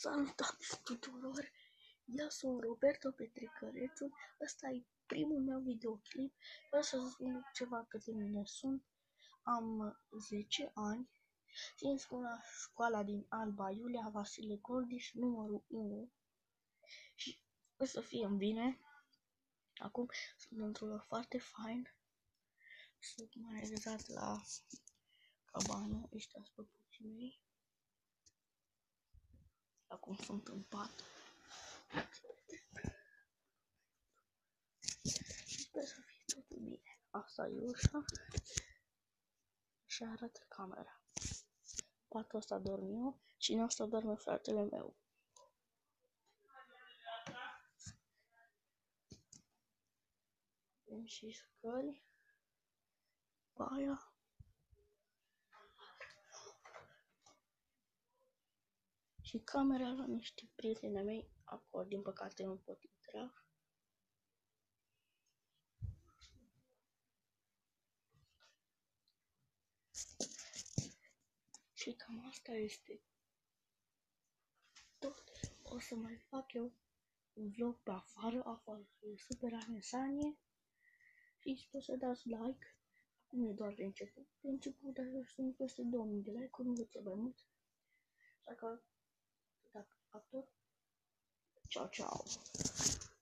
Salutare tuturor! Eu sunt Roberto Petrecărețu, ăsta e primul meu videoclip. Vreau să spun ceva către mine. Am 10 ani și în școala din Alba Iulia Vasile Goldiș, numărul 1. Și o să fie bine. Acum sunt într-un loc foarte fain. Sunt mai exact la cabană, ăștia sunt păpuții mei. Acum sunt în pat. Sper să fie totul bine. Asta e ușa și arată camera. Patul ăsta dorm eu și în asta dorme fratele meu. Avem și scări. Baia. Și camera la niște prieteni ai mei. Acolo, din păcate, nu pot intra. Și cam asta este tot. O să mai fac eu un vlog pe afară e super amesanie. Și sper să dați like. Acum e doar de început, dar eu sunt peste 2000 de like-uri, nu vă mai mult. Așa că, actor, ciao, ciao.